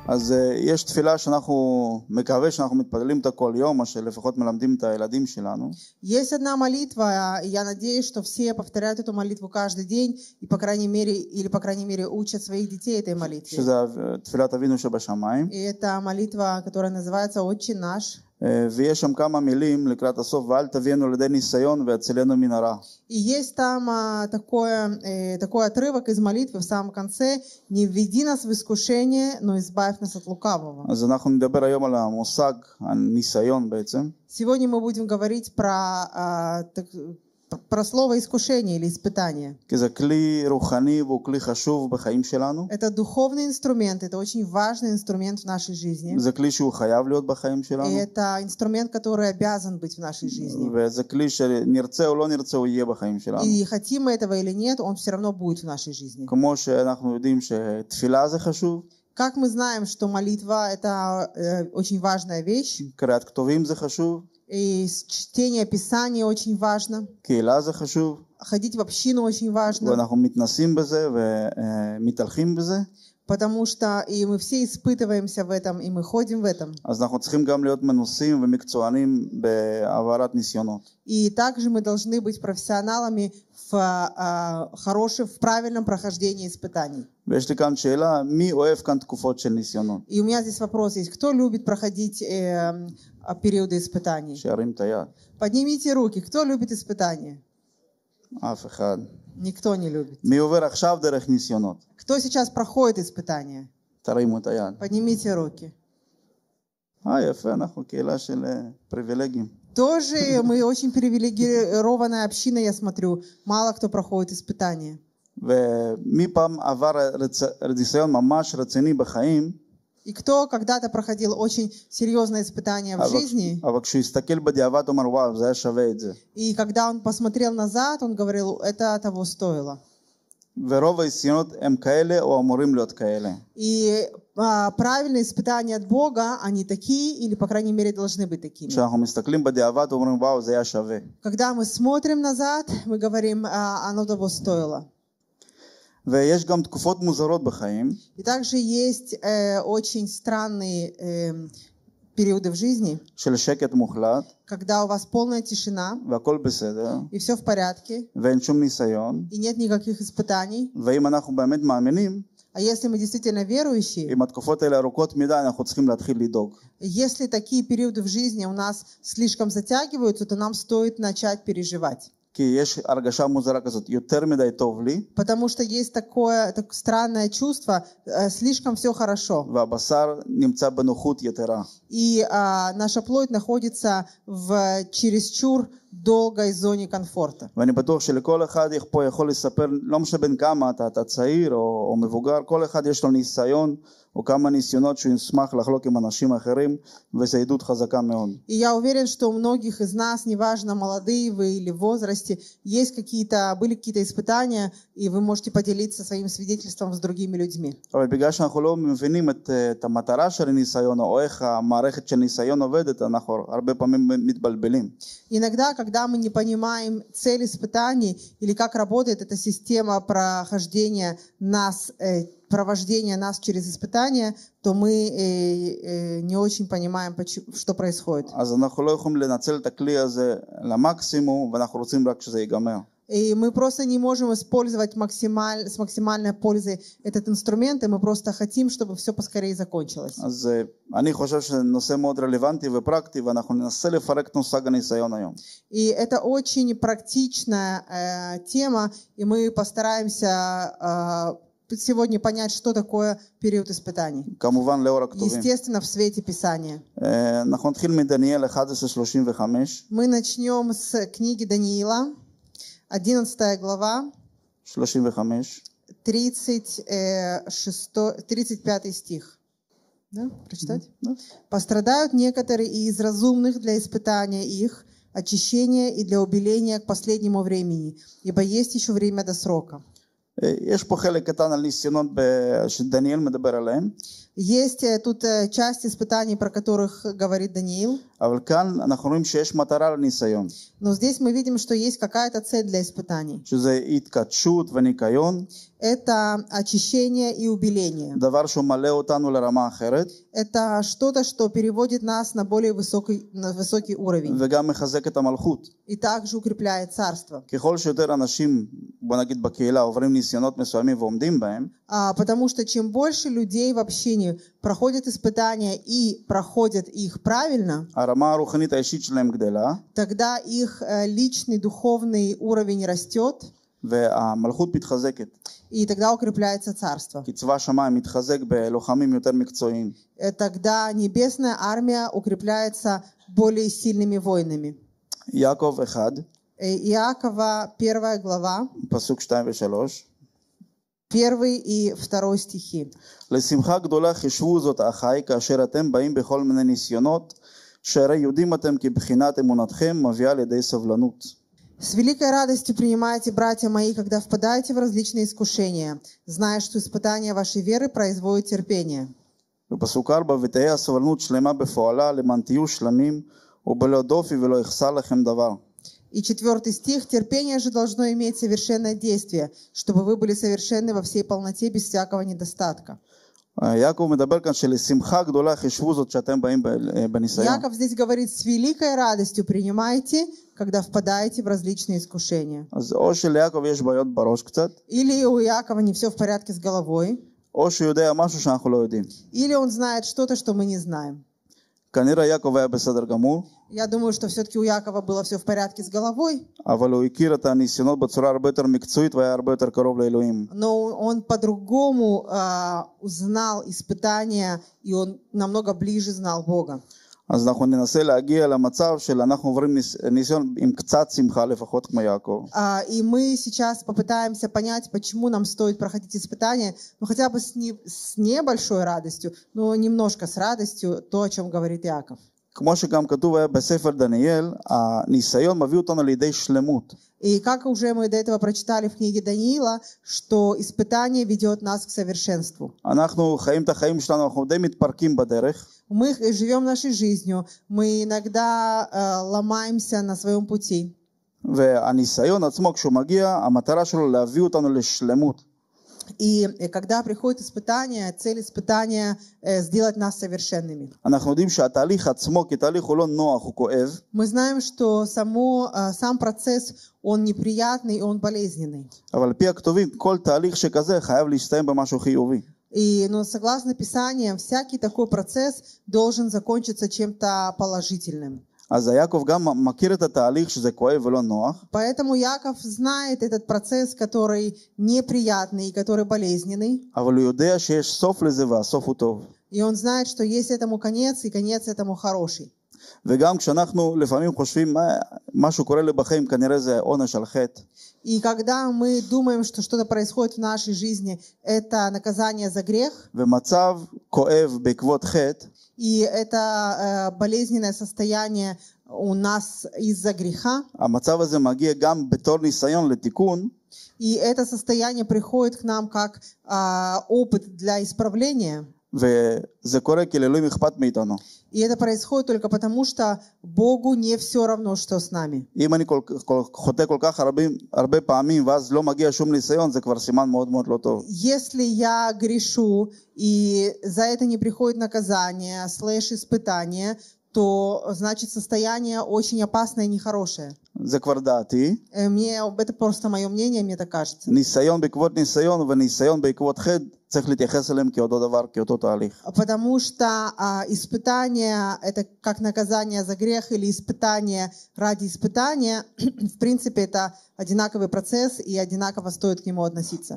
אז יש תפילה שאנחנו מקווה שאנחנו מתפללים אותה כל יום, או שלפחות מלמדים את הילדים שלנו. Есть одна молитва, и я надеюсь, что все повторяют эту молитву каждый день, и по крайней мере учат своих детей этой молитве. שזה תפילת אבינו שבשמיים. И это молитва, которая называется «Отче наш». ויש שם כמה מילים לקראת הסוף, ואל תביאנו לידי ניסיון והצילנו מן הרע. И есть там такой отрывок из молитвы в самом конце: «Не введи нас в искушение, но избавь нас от лукавого». אז אנחנו נדבר היום על המושג, הניסיון בעצם. Сегодня мы будем говорить про слово искушение или испытание. כי זה כלי רוחני והוא כלי חשוב בחיים שלנו. Это духовный инструмент, это очень важный инструмент в нашей жизни. זה כלי שהוא חייב להיות בחיים שלנו. И это инструмент, который обязан быть в нашей жизни. וזה כלי שנרצה או לא נרצה הוא יהיה בחיים שלנו. И хотим мы этого или нет, он все равно будет в нашей жизни. כמו שאנחנו יודעים שתפילה זה חשוב. Как мы знаем, что молитва это очень важная вещь. קריאת כתובים זה חשוב. И чтение Писания очень важно. קהילה זה חשוב. Ходить в общину очень важно. ואנחנו מתנסים בזה ומתהלכים בזה. Потому что и мы все испытываемся в этом, и мы ходим в этом. אז אנחנו צריכים גם להיות מנוסים ומקצוענים בהעברת ניסיונות. И также мы должны быть профессионалами в правильном прохождении испытаний. ויש לי כאן שאלה, מי אוהב כאן תקופות של ניסיונות? И у меня здесь вопрос есть: кто любит проходить периоды испытаний? שירים את היד. Поднимите руки. Кто любит испытания? אף אחד. Никто не любит. מי עובר עכשיו דרך ניסיונות? Кто сейчас проходит испытания? תרימו את היד. Поднимите руки. יפה, אנחנו קהילה של פריבילגים. Тоже мы очень привилегированная община, я смотрю. Мало кто проходит испытания. ומי פעם עבר ניסיון ממש רציני בחיים? И кто когда-то проходил очень серьезное испытание в жизни, אבל כשהוא הסתכל בדיעבד הוא אמר וואו, זה היה שווה את זה. и когда он посмотрел назад, он говорил, это того стоило. ורוב הניסיונות הם כאלה או אמורים להיות כאלה. И правильные испытания от Бога, они такие, или, по крайней мере, должны быть такими. כשאנחנו מסתכלים בדיעבד אומרים וואו, זה היה שווה. Когда мы смотрим назад, мы говорим, оно того стоило. ויש גם תקופות מוזרות בחיים. И также есть очень странные периоды в жизни, של שקט מוחלט. когда у вас полная тишина, והכל בסדר. и все в порядке, ואין שום ניסיון. и нет никаких испытаний. ואם אנחנו באמת מאמינים, А если мы действительно верующие, אם התקופות האלה ארוכות מדי, אנחנו צריכים להתחיל לדאוג. если такие периоды в жизни у нас слишком затягиваются, то нам стоит начать переживать. כי יש הרגשה מוזרה כזאת, יותר מדי טוב לי. Потому что есть такое странное чувство, слишком все хорошо. והבשר נמצא בנוחות יתרה. И наша плоть находится в чересчур долгой зоне комфорта. ואני בטוח שלכל אחד פה יכול לספר, לא משנה בין כמה אתה צעיר או מבוגר, כל אחד יש לו ניסיון או כמה ניסיונות שהוא ישמח לחלוק עם אנשים אחרים, וזו עדות חזקה מאוד. И я уверен, что у многих из нас, неважно, молодые вы или в возрасте, были какие-то испытания, и вы можете поделиться своим свидетельством с другими людьми. אבל בגלל שאנחנו לא מבינים את המטרה של הניסיון, או איך המערכת של ניסיון עובדת, אנחנו הרבה פעמים מתבלבלים. Иногда, когда мы не понимаем цель испытаний или как работает эта система провождения нас через испытания, то мы не очень понимаем, что происходит. אז אנחנו לא יכולים לנצל את הכלי הזה למקסימום, ואנחנו רוצים רק שזה ייגמר. И мы просто не можем использовать с максимальной пользой этот инструмент, и мы просто хотим, чтобы все поскорее закончилось. אז אני חושב שזה נושא מאוד רלוונטי ופרקטי, ואנחנו ננסה לפרק את מושג הניסיון היום. И это очень практичная тема, и мы постараемся сегодня понять, что такое период испытаний. כמובן לאור הכתובים. Естественно, в свете Писания. אנחנו נתחיל מדניאל 11:35. Мы начнем с книги Даниила, 11 глава, 35. 35 стих. Да? Прочитать? Да. «Пострадают некоторые из разумных для испытания их, очищения и для убеления к последнему времени, ибо есть еще время до срока». יש פה חלק קטן על ניסיונות שדניאל מדבר עליהם, Есть тут часть испытаний, про которых говорит Даниил. אבל כאן אנחנו רואים שיש מטרה לניסיון, Но здесь мы видим, что есть какая-то цель для испытаний. שזה התקדשות וניקיון, Это очищение и убеление. דבר שהוא מעלה אותנו לרמה אחרת, Это что-то, что переводит нас на более высокий уровень. וגם מחזק את המלכות. И также укрепляет царство. ככל שיותר אנשים, בוא נגיד בקהילה, עוברים ניסיונות מסוימים ועומדים בהם, Потому что чем больше людей в общине проходят испытания и проходят их правильно, הרמה הרוחנית האישית שלהם גדלה, тогда их личный духовный уровень растет, והמלכות מתחזקת. и тогда укрепляется царство. כי צבא שמיים מתחזק בלוחמים יותר מקצועיים. Тогда небесная армия укрепляется более сильными воинами. יעקב 1, Иакова, 1 глава, פסוק 2 ו-3. 1 и 2 стихи. לשמחה גדולה חישבו זאת אחי, כאשר אתם באים בכל מיני ניסיונות, שהרי יודעים אתם כי בחינת אמונתכם מביאה לידי סבלנות. С великой радостью принимайте, братья мои, когда впадаете в различные искушения, зная, что испытание вашей веры производит терпение. בפסוק 4, ותהיה הסבלנות שלמה בפועלה, למען תהיו שלמים, ובלא דופי ולא יחסר לכם דבר. И 4 стих. Терпение же должно иметь совершенное действие, чтобы вы были совершенны во всей полноте, без всякого недостатка. יעקב מדבר כאן שלשמחה גדולה חישבו זאת שאתם באים בניסיון. Яков здесь говорит, с великой радостью принимайте, когда впадаете в различные искушения. אז או שליעקב יש בעיות בראש קצת, Или у Якова не все в порядке с головой, או שהוא יודע משהו שאנחנו לא יודעים. или он знает что-то, что мы не знаем. כנראה יעקב היה בסדר גמור, Я думаю, что все-таки у Якова было все в порядке с головой, אבל הוא הכיר את הניסיונות בצורה הרבה יותר מקצועית והיה הרבה יותר קרוב לאלוהים. но он по-другому узнал испытания, и он намного ближе знал Бога. אז אנחנו ненасה להגיע למצב של אנחנו עוברים ניסיון עם קצת שמחה לפחות כמו יעקב. И мы сейчас попытаемся понять, почему нам стоит проходить испытания, ну хотя бы с небольшой радостью, но немножко с радостью, то, о чем говорит Иаков. כמו שגם כתוב היה בספר דניאל, הניסיון מביא אותנו לידי שלמות. И как уже мы до этого прочитали в книге Даниила, что испытание ведет нас к совершенству. אנחנו חיים את החיים שלנו, אנחנו די מתפרקים בדרך. Мы живем нашей жизнью, мы иногда ломаемся на своем пути. והניסיון עצמו כשהוא מגיע, המטרה שלו להביא אותנו לשלמות. И когда приходит испытание, цель испытания сделать нас совершенными. אנחנו יודעים שהתהליך עצמו כתהליך הוא לא נוח, הוא כואב. Мы знаем, что сам процесс, он неприятный и он болезненный. אבל על פי הכתובים, כל תהליך שכזה חייב להסתיים במשהו חיובי. Но согласно Писаниям, всякий такой процесс должен закончиться чем-то положительным. אז יעקב גם מכיר את התהליך שזה כואב ולא נוח. Поэтому Яков знает этот процесс, который неприятный и который болезненный. אבל הוא יודע שיש סוף לזה והסוף הוא טוב. И он знает, что есть этому конец, и конец этому хороший. וגם כשאנחנו לפעמים חושבים משהו קורה לי בחיים, כנראה זה עונש על חטא. И когда мы думаем, что что-то происходит в нашей жизни, это наказание за грех. ומצב כואב בעקבות חטא. И это болезненное состояние у нас из-за греха. המצב הזה מגיע גם בתור ניסיון לתיקון. И это состояние приходит к нам как опыт для исправления. וזה קורה כי לאלוהים אכפת מאיתנו. И это происходит только потому, что Богу не все равно, что с нами. אם אני חוטא כל כך הרבה פעמים ואז לא מגיע שום ניסיון, זה כבר סימן מאוד מאוד לא טוב. Если я грешу, и за это не приходит наказание, /испытание, то значит состояние очень опасное и нехорошее. זה כבר דעתי. Это просто мое мнение, мне так кажется. ניסיון בעקבות ניסיון וניסיון בעקבות חטא, צריך להתייחס אליהם כאותו דבר, כאותו תהליך. Потому что испытание — это как наказание за грех или испытание ради испытания. В принципе, это одинаковый процесс, и одинаково стоит к нему относиться.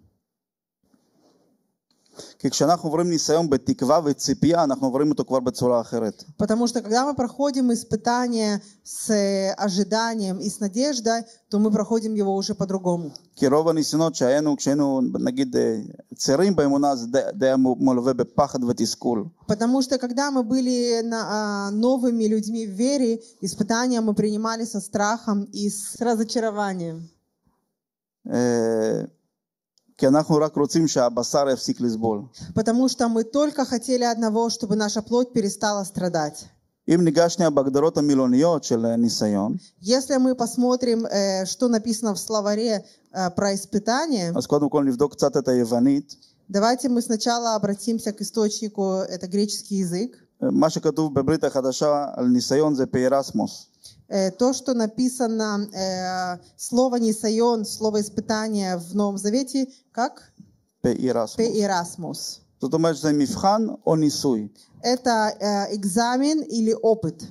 כי כשאנחנו עוברים ניסיון בתקווה וציפייה, אנחנו עוברים אותו כבר בצורה אחרת. Потому что когда мы проходим испытание с ожиданием и с надеждой, то мы проходим его уже по-другому. כי רוב הניסיונות כשהיינו נגיד צעירים באמונה, זה די מלווה בפחד ותסכול. Потому что когда мы были новыми людьми в вере, испытания мы принимали со страхом и с разочарованием. כי אנחנו רק רוצים שהבשר יפסיק לסבול. Потому что мы только хотели одного, чтобы наша плоть перестала страдать. אם ניגש שנייה בהגדרות המילוניות של ניסיון, Если мы посмотрим, что написано в словаре про испытание, אז קודם כל נבדוק קצת את היוונית. давайте мы сначала обратимся к источнику, это греческий язык. מה שכתוב בברית החדשה על ניסיון זה פיירסמוס. То, что написано, слово «нисайон», слово «испытание» в Новом Завете, как? פיירסמוס. «Пеирасмус». זאת אומרת שזה מבחן או ניסוי. Это экзамен или опыт,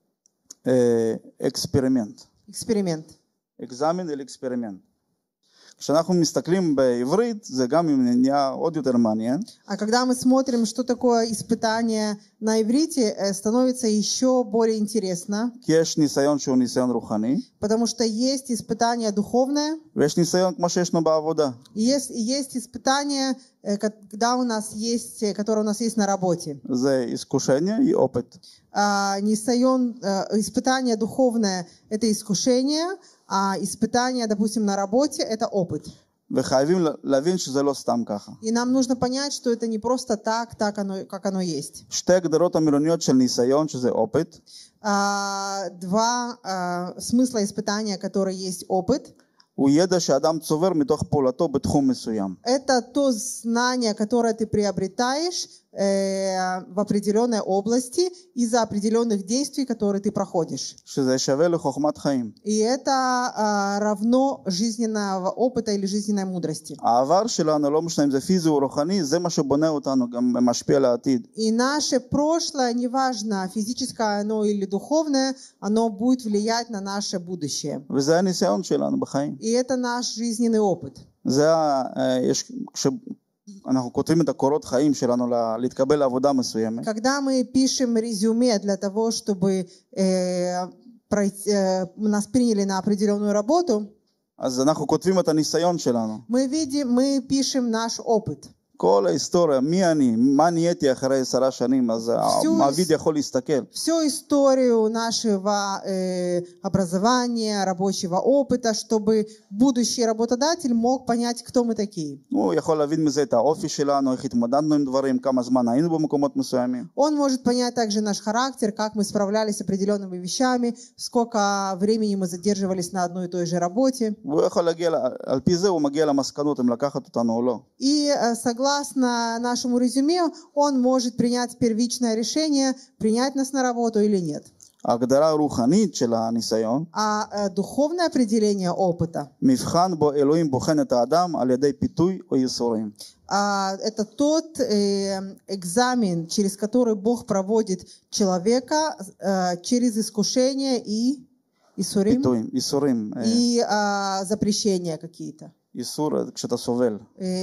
אקספרימנט. эксперимент. אקזאמן אל אקספרימנט. כשאנחנו מסתכלים בעברית זה גם נהיה עוד יותר מעניין. А когда мы смотрим, что такое испытание на иврите, становится еще более интересно, כי יש ניסיון שהוא ניסיון רוחני, потому что есть испытание духовное, ויש ניסיון כמו שישנו בעבודה. и есть испытание, когда у нас есть, которое у нас есть на работе. זה искушение и опыт. Испытание духовное – это искушение, а испытание, допустим, на работе – это опыт. וחייבים להבין שזה לא סתם ככה. И нам нужно понять, что это не просто так, как оно есть. שתי הגדרות המילוניות של ניסיון, שזה опыт, Два смысла испытания, которые есть опыт. הוא ידע שאדם צובר מתוך פעולתו בתחום מסוים. Это то знание, которое ты приобретаешь в определенной области из-за определенных действий, которые ты проходишь. שזה שווה לחוכמת חיים. И это равно жизненного опыта или жизненной мудрости. העבר שלנו, לא משנה אם זה פיזי או רוחני, זה מה שבונה אותנו, גם משפיע על העתיד. И наше прошлое, неважно, физическое оно или духовное, оно будет влиять на наше будущее. וזה הניסיון שלנו בחיים. И это наш жизненный опыт. זה אנחנו כותבים את הקורות חיים שלנו להתקבל לעבודה מסוימת. Когда мы пишем резюме для того, чтобы нас приняли на определенную работу, אז אנחנו כותבים את הניסיון שלנו. мы пишем наш опыт. כל ההיסטוריה, מי אני, מה נהייתי אחרי 10 שנים, אז המעביד יכול להסתכל. Всю историю нашего образования, рабочего опыта, чтобы будущий работодатель мог понять, кто мы такие. הוא יכול להבין מזה את האופי שלנו, איך התמודדנו עם דברים, כמה זמן היינו במקומות מסוימים. Он может понять также наш характер, как мы справлялись с определенными вещами, сколько времени мы задерживались на одной и той же работе. והוא יכול להגיע, על פי זה הוא מגיע למסקנות אם לקחת אותנו או לא. И согласно нашему резюме, он может принять первичное решение, принять нас на работу или нет. ההגדרה הרוחנית של הניסיון, А духовное определение опыта, מבחן בו אלוהים בוחן את האדם על ידי פיתוי או ייסורים. это тот экзамен, через который Бог проводит человека через искушение и ייסורים, פיתויים, ייסורים. и запрещения какие-то. ייסור כשאתה סובל.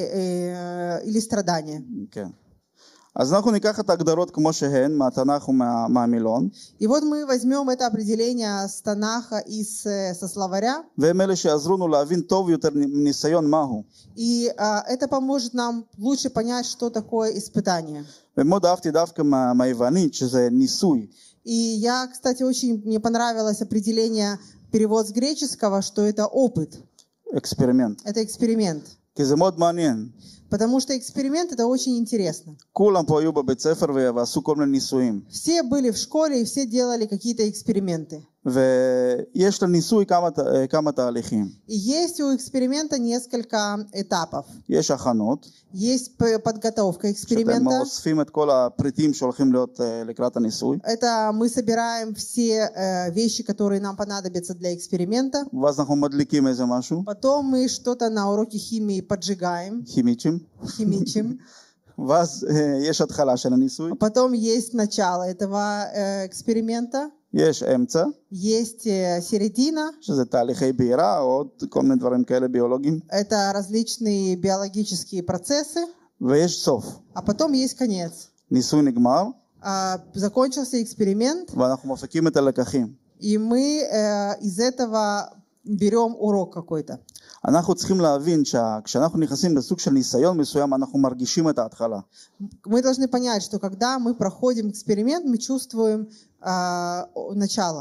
Или страдания. כן. אז אנחנו ניקח את ההגדרות כמו שהן, מהתנ"ך ומהמילון. И вот мы возьмем это определение с Танаха и со словаря. והם אלה שיעזרו לנו להבין טוב יותר ניסיון מהו. И это поможет нам лучше понять, что такое испытание. ומאוד אהבתי דווקא מהיוונית, שזה ניסוי. И я, кстати, мне понравилось определение, перевод с греческого, что это опыт. אקספרימנט. Это эксперимент. כי זה מאוד מעניין. Потому что эксперимент это очень интересно. כולם פה היו בבית ספר ועשו כל מיני ניסויים. Все были в школе и все делали какие-то эксперименты. ויש לניסוי כמה תהליכים. И есть у эксперимента несколько этапов. יש הכנות. Есть подготовка שאתם эксперимента. אוספים את כל הפריטים שהולכים להיות לקראת הניסוי. Это мы собираем все вещи, которые нам понадобятся для эксперимента. ואז אנחנו מדליקים איזה משהו. Потом мы что-то на уроке химии поджигаем, כימיצ'ים. химичим. ואז יש התחלה של הניסוי. Потом есть начало этого эксперимента. יש אמצע. Есть середина. שזה תהליכי בעירה או עוד כל מיני דברים כאלה ביולוגיים. Это различные биологические процессы. ויש סוף. А потом есть конец. ניסוי נגמר. Закончился эксперимент. ואנחנו מפיקים את הלקחים. И мы из этого берем урок какой-то. אנחנו צריכים להבין שכשאנחנו נכנסים לסוג של ניסיון מסוים, אנחנו מרגישים את ההתחלה. Мы должны понять, что когда мы проходим эксперимент, мы чувствуем начало.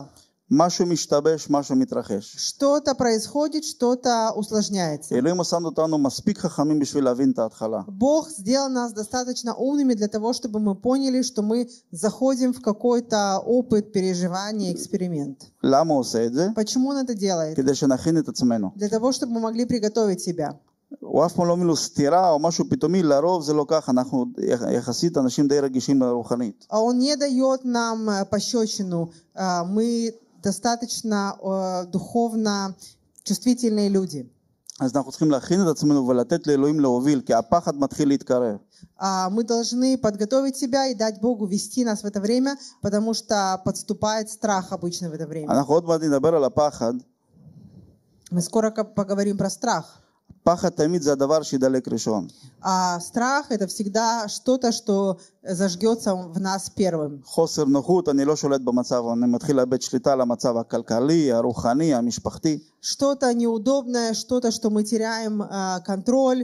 משהו משתבש, משהו מתרחש. Что-то происходит, что-то усложняется. אלוהים עשה אותנו מספיק חכמים בשביל להבין את ההתחלה. Бог сделал нас достаточно умными для того, чтобы мы поняли, что мы заходим в какой-то опыт, переживания, эксперимент. למה הוא עושה את זה? Почему он это делает? כדי שנכין את עצמנו. Для того, чтобы мы могли приготовить себя. הוא אף פעם לא מילו סתירה או משהו פתאומי, לרוב זה לא ככה, אנחנו יחסית אנשים די רגישים רוחנית. А он не дает нам пощечину. Мы достаточно духовно чувствительные люди. אז אנחנו צריכים להכין את עצמנו ולתת לאלוהים להוביל, כי הפחד מתחיל להתקרב. Мы должны подготовить себя и дать Богу вести нас в это время, потому что подступает страх обычно в это время. אנחנו עוד מעט נדבר על הפחד. Мы скоро поговорим про страх. פחד תמיד זה הדבר שידלק ראשון. А страх — это всегда что-то, что зажгется в нас первым. חוסר נוחות, אני לא שולט במצב, אני מתחיל לאבד שליטה על המצב הכלכלי, הרוחני, המשפחתי. Что-то неудобное, что-то, что мы теряем контроль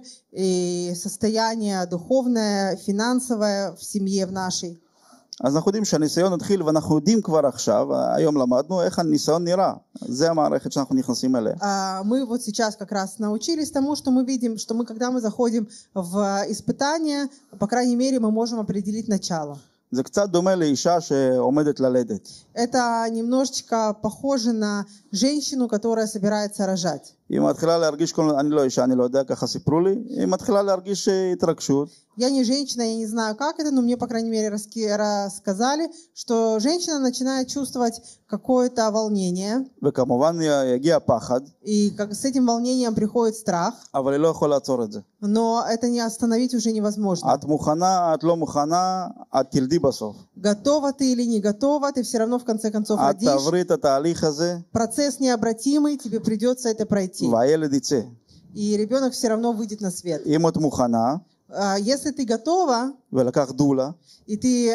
и состояние духовное, финансовое в семье в нашей. אז אנחנו יודעים שהניסיון התחיל, ואנחנו יודעים כבר עכשיו, היום למדנו איך הניסיון נראה. זה המערכת שאנחנו נכנסים אליה. Мы вот сейчас как раз научились тому, что мы видим, что мы, когда мы заходим в испытание, по крайней мере, мы можем определить начало. זה קצת דומה לאישה שעומדת ללדת. Это немножечко похоже на женщину, которая собирается рожать. היא מתחילה להרגיש, אני לא אישה, אני לא יודע, ככה סיפרו לי, היא מתחילה להרגיש התרגשות. Я не женщина, я не знаю, как это, но мне, по крайней мере, рассказали, что женщина начинает чувствовать какое-то волнение. וכמובן יגיע פחד. И с этим волнением приходит страх. אבל היא לא יכולה לעצור את זה. Но это не остановить уже невозможно. את מוכנה, את לא מוכנה, את תלדי בסוף. Готова ты или не готова, ты все равно в конце концов את родишь. תעברי את התהליך הזה. Процесс необратимый, тебе придется это пройти. והילד יצא. И ребенок все равно выйдет на свет. אם את מוכנה. Если ты готова, ולקח דולה, и ты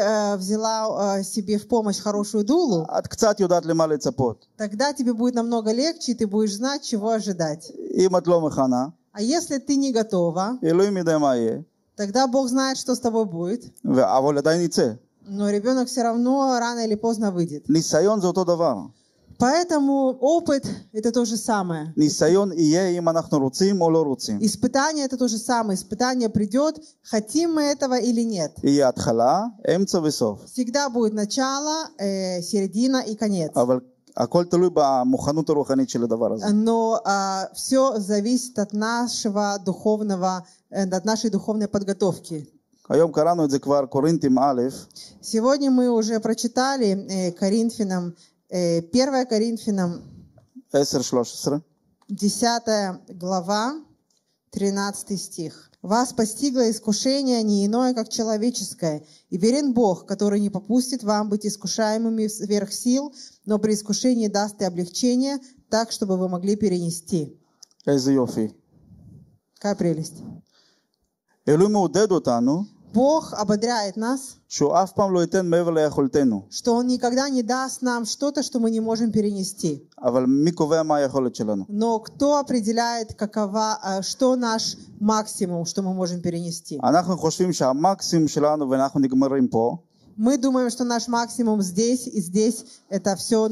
взяла себе в помощь хорошую дулу, את קצת יודעת למה לצפות. тогда тебе будет намного легче, и ты будешь знать, чего ожидать. אם את לא מוכנה, А если ты не готова, אלוהים יודע מה יהיה. тогда Бог знает, что с тобой будет. אבל עדיין יצא. Но ребенок все равно рано или поздно выйдет. ניסיון זה אותו דבר. Поэтому опыт — это то же самое. ניסיון יהיה אם אנחנו רוצים או לא רוצים. Испытание — это то же самое. Испытание придет, хотим мы этого или нет. יהיה התחלה, אמצע וסוף. Всегда будет начало, середина и конец. אבל הכל תלוי במוכנות הרוחנית של הדבר הזה. Но все зависит от нашего духовного, от нашей духовной подготовки. היום קראנו את זה כבר, קורינתים א', Сегодня мы уже прочитали Коринфянам, 1 Коринфянам, 10-13. 10 глава, 13 стих. «Вас постигло искушение не иное, как человеческое, и верен Бог, который не попустит вам быть искушаемыми сверх сил, но при искушении даст и облегчение, так, чтобы вы могли перенести». איזה יופי. Какая прелесть. אלוהים מעודד אותנו, Бог ободряет нас, שהוא אף פעם לא ייתן מעבר ליכולתנו. что Он никогда не даст нам что-то, что мы не можем перенести. אבל מי קובע מה היכולת שלנו? Но кто определяет, что наш максимум, что мы можем перенести? אנחנו חושבים שהמקסימום שלנו ואנחנו нигмарим פה. Мы думаем, что наш максимум здесь и здесь — это все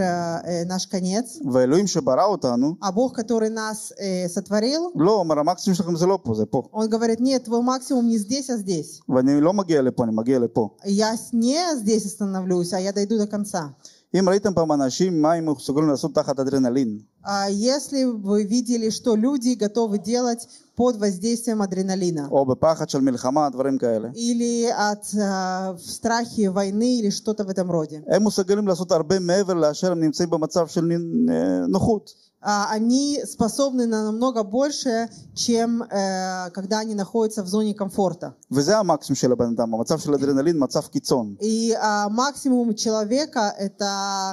наш конец. ואלוהים שברא אותנו, А Бог, который нас сотворил, לא, אומר המקסימום שלכם זה לא פה, זה פה. Он говорит: нет, твой максимум не здесь, а здесь. ואני לא מגיע לפה, אני מגיע לפה. Я не здесь остановлюсь, а я дойду до конца. אם ראיתם פעם אנשים, מה הם מסוגלים לעשות תחת אדרנלין? Если вы видели, что люди готовы делать под воздействием адреналина, או בפחד של מלחמה, דברים כאלה. или от страхи войны, или что-то в этом роде. הם מסוגלים לעשות הרבה מעבר לאשר הם נמצאים במצב של נוחות. Они способны на намного больше, чем когда они находятся в зоне комфорта. וזה המקסימום של הבן אדם, המצב של אדרנלין, מצב קיצון. И максимум человека — это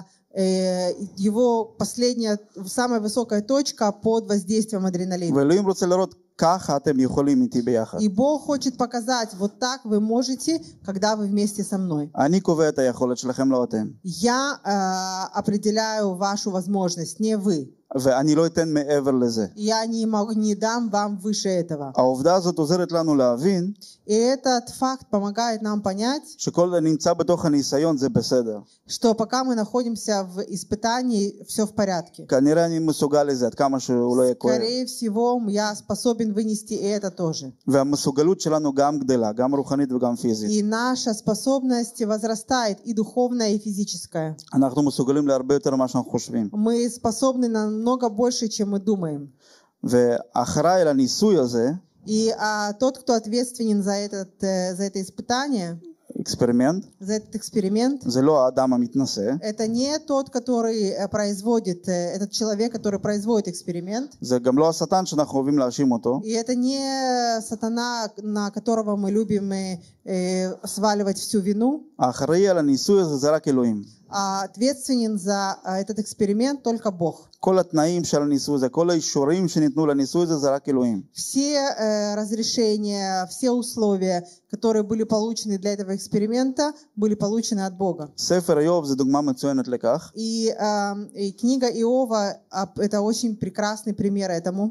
его последняя, самая высокая точка под воздействием адреналина. ואלוהים רוצה לראות ככה אתם יכולים איתי ביחד. И Бог хочет показать: вот так вы можете, когда вы вместе со мной. אני קובע את היכולת שלכם, לא אתם. Я определяю вашу возможность, не вы. ואני לא אתן מעבר לזה. Я не дам вам выше этого. העובדה הזאת עוזרת לנו להבין И этот факт помогает нам понять, שכל נמצא בתוך הניסיון זה בסדר. что пока мы находимся в испытании, все в порядке. כנראה אני מסוגל לזה עד כמה שהוא לא יהיה כואב. Скорее всего, я способен вынести и это тоже. והמסוגלות שלנו גם גדלה, גם רוחנית וגם פיזית. И наша способность возрастает, и духовная, и физическая. אנחנו מסוגלים להרבה יותר ממה שאנחנו חושבים. Мы способны намного больше, чем мы думаем. ואחראי לניסוי הזה, И тот, кто ответственен за это испытание, אקספרימנט, за этот эксперимент, זה לא האדם המתנשא, это не тот, который производит, этот человек, который производит эксперимент, זה גם לא השטן שאנחנו אוהבים להאשים אותו, и это не сатана, на которого мы любим сваливать всю вину, האחראי על הניסוי הזה זה רק אלוהים. а ответственен за этот эксперимент только Бог. כל התנאים של הניסוי הזה, כל האישורים שניתנו לניסוי הזה זה רק אלוהים. Все разрешения, все условия, которые были получены для этого эксперимента, были получены от Бога. ספר איוב זה דוגמה מצוינת לכך. И книга Иова — это очень прекрасный пример этому.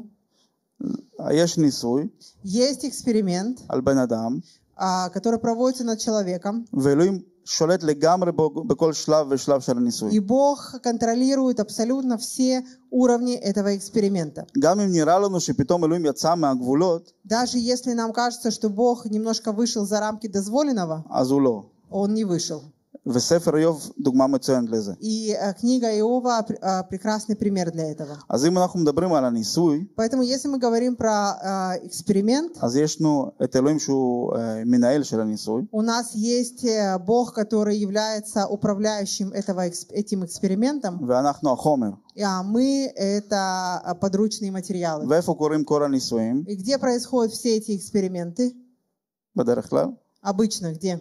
יש ניסוי Есть эксперимент, על בן אדם, который проводится над человеком, ואלוהים שולט לגמרי בכל שלב ושלב של הניסוי. и Бог контролирует абсолютно все уровни этого эксперимента. גם אם נראה לנו שפתאום אלוהים יצא מהגבולות, Даже если нам кажется, что Бог немножко вышел за рамки дозволенного, אז הוא לא. Он не вышел. וספר איוב דוגמה מצוינת לזה. И книга Иова прекрасный пример для этого. אז אם אנחנו מדברים על הניסוי, Поэтому, если мы говорим про эксперимент, אז יש לנו את אלוהים שהוא מנהל של הניסוי, у нас есть Бог, который является управляющим этим экспериментом, ואנחנו החומר. а мы — это подручные материалы. ואיפה קורים כל הניסויים? И где происходят все эти эксперименты? בדרך כלל? Обычно где?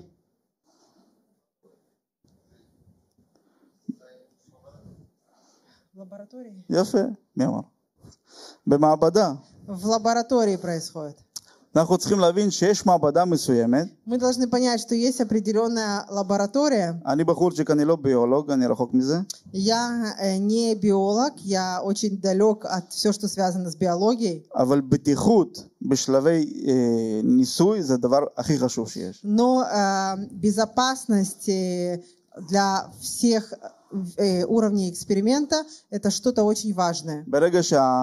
В лаборатории? יפה, מי אמר? במעבדה. В лаборатории происходит. אנחנו צריכים להבין שיש מעבדה מסוימת. Мы должны понять, что есть определенная лаборатория. אני בחורצ'יק, אני לא ביולוג, אני רחוק מזה. Я не биолог, я очень далек от всего, что связано с биологией. אבל בטיחות בשלבי ניסוי זה הדבר הכי חשוב שיש. Но безопасность для всех уровней эксперимента — это что-то очень важное. ברגע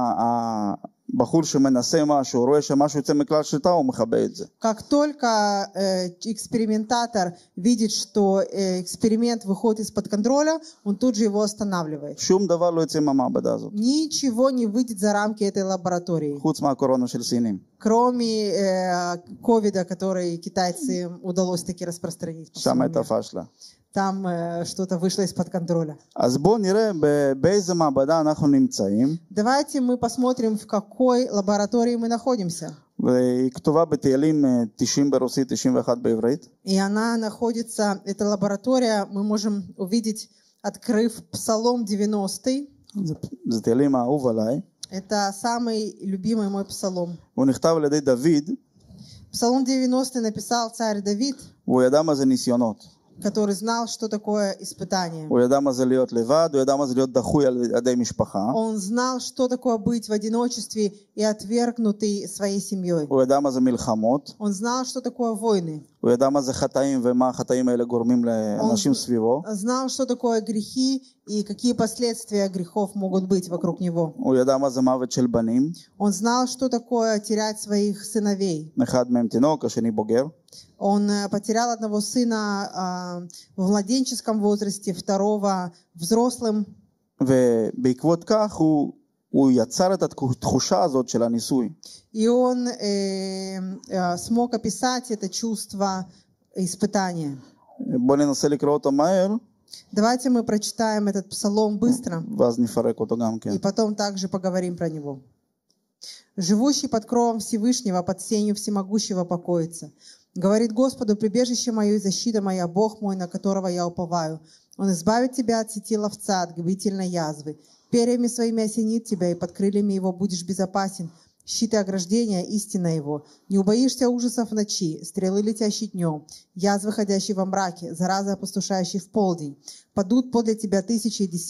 שהבחור שמנסה משהו, רואה שמשהו יוצא מכלל שליטה, הוא מכבה את זה. Как только экспериментатор видит, что эксперимент выходит из-под контроля, он тут же его останавливает. שום דבר לא יוצא מהמעבדה הזאת. Ничего не выйдет за рамки этой лаборатории, חוץ מהקורונה של סינים. кроме ковида, который китайцам удалось таки распространить. по שם всему הייתה миру. פשלה. Там что-то вышло из-под контроля. אז בואו נראה באיזה מעבדה אנחנו נמצאים. Давайте мы посмотрим, в какой лаборатории мы находимся. והיא כתובה בתהילים 90 ברוסית, 91 בעברית. И она находится, эта лаборатория, мы можем увидеть, открыв Псалом 90. זה תהילים האהוב עליי. Это самый любимый мой псалом. הוא נכתב על ידי דוד. Псалом 90 написал царь Давид, והוא ידע מה זה ניסיונות. который знал, что такое испытание. הוא ידע מה זה להיות לבד, הוא ידע מה זה להיות דחוי על ידי משפחה. Он знал, что такое быть в одиночестве и отвергнутый своей семьей. הוא ידע מה זה מלחמות. Он знал, что такое войны. הוא ידע מה זה חטאים ומה החטאים האלה גורמים לאנשים סביבו. Знал, что такое грехи и какие последствия грехов могут быть вокруг него. הוא ידע מה זה мавет של בנים. Он знал, что такое терять своих сыновей. אחד מהם תינוק, השני בוגר. Он потерял одного сына в младенческом возрасте, второго взрослым. ובעקבות כך הוא יצר את התחושה הזאת של הניסוי. И он смог описать это чувство испытания. בוא ננסה לקרוא אותו מהר. Давайте мы прочитаем этот псалом быстро, ואז נפרק אותו גם כן. и потом также поговорим про него. «Живущий под кровом Всевышнего, под сенью всемогущего покоится. Говорит Господу, прибежище мое и защита моя, Бог мой, на которого я уповаю. Он избавит тебя от сети ловца, от губительной язвы. Перьями своими осенит тебя, и под крыльями его будешь безопасен. Щит и ограждение, истина его. Не убоишься ужасов в ночи, стрелы, летящие днем, язвы, ходящие во мраке, заразы, опустошающие в полдень. Падут подле тебя 1000,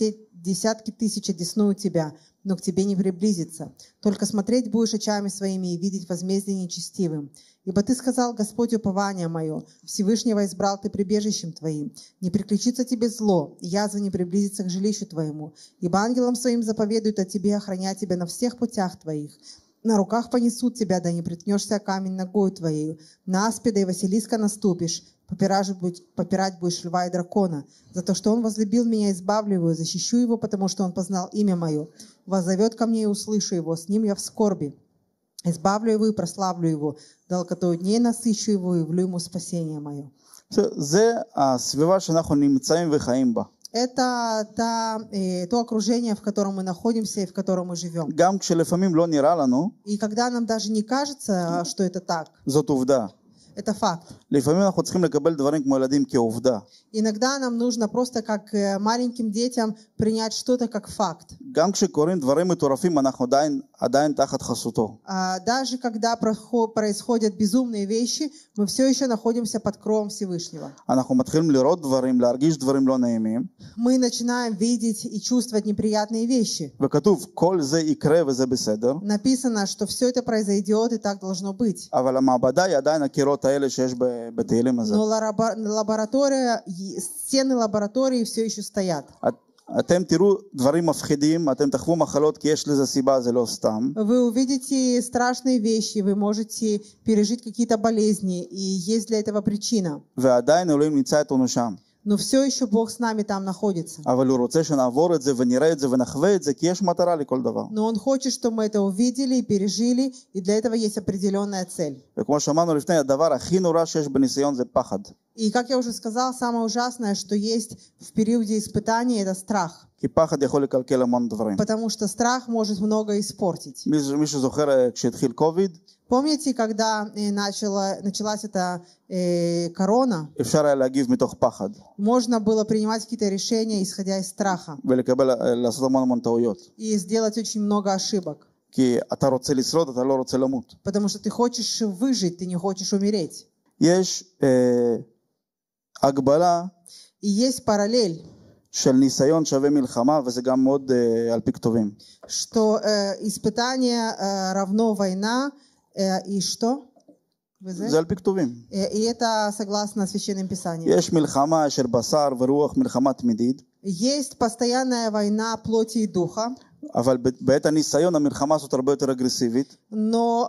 десятки тысяч одесную тебя, но к тебе не приблизится. Только смотреть будешь очами своими и видеть возмездие нечестивым. Ибо ты сказал: Господь, упование мое, Всевышнего избрал ты прибежищем твоим. Не приключится тебе зло, и язва не приблизится к жилищу твоему. Ибо ангелам своим заповедуют о тебе охранять тебя на всех путях твоих. На руках понесут тебя, да не приткнешься о камень ногою твоею. На аспида и Василиска наступишь, попирать будешь льва и дракона. За то, что он возлюбил меня, избавлю его, защищу его, потому что он познал имя мое. Воззовет ко мне и услышу его, с ним я в скорби. Избавлю его и прославлю его. Долготою дней насыщу его и влю ему спасение мое. זה הסביבה שאנחנו נמצאים וחיים בה. Это то окружение, в котором мы находимся и в котором мы живем. גם כשלפעמים לא נראה לנו, И когда нам даже не кажется, что это так, זאת עובדה. это факт. לפעמים אנחנו צריכים לקבל דברים כמו ילדים כעובדה. Иногда нам нужно просто как маленьким детям принять что-то как факт. גם כשקורים דברים מטורפים אנחנו עדיין תחת חסותו. Даже когда происходят безумные вещи, мы все еще находимся под кровом Всевышнего. אנחנו מתחילים לראות דברים, להרגיש דברים לא נעימים. Мы начинаем видеть и чувствовать неприятные вещи. וכתוב, כל זה יקרה וזה בסדר. Написано, что все это произойдет и так должно быть. אבל המעבדה היא עדיין הקירות האלה שיש בתהילים הזה. Но стены лаборатории все еще стоят. אתם תראו דברים מפחידים, אתם תחוו מחלות כי יש לזה סיבה, זה לא סתם. Вы увидите страшные вещи, вы можете пережить какие-то болезни, и есть для этого причина. ועדיין אלוהים נמצא איתנו שם. Но все еще Бог с нами там находится. אבל הוא רוצה שנעבור את זה ונראה את זה ונחווה את זה, כי יש מטרה לכל דבר. Но Он хочет, чтобы мы это увидели и пережили, и для этого есть определенная цель. וכמו שאמרנו לפני, הדבר הכי נורא שיש בניסיון זה פחד. И, как я уже сказал, самое ужасное, что есть в периоде испытаний, это страх. כי פחד יכול לקלקל המון דברים. Потому что страх может многое испортить. מישהו זוכר כשהתחיל קוביד? Помните, когда началась эта корона, אפשר היה להגיב מתוך פחד. можно было принимать какие-то решения, исходя из страха, לעשות המון טעויות. и сделать очень много ошибок. כי אתה רוצה לשרוד, אתה לא רוצה למות. Потому что ты хочешь выжить, ты не хочешь умереть. יש הגבלה И есть параллель, של ניסיון שווה מלחמה, וזה גם מאוד על פי כתובים. что испытание равно война, и что? זה על פי כתובים. И это согласно Священным Писаниям. יש מלחמה של בשר ורוח, מלחמה תמידית. Есть постоянная война плоти и духа. אבל בעת הניסיון המלחמה הזאת הרבה יותר אגרסיבית. Но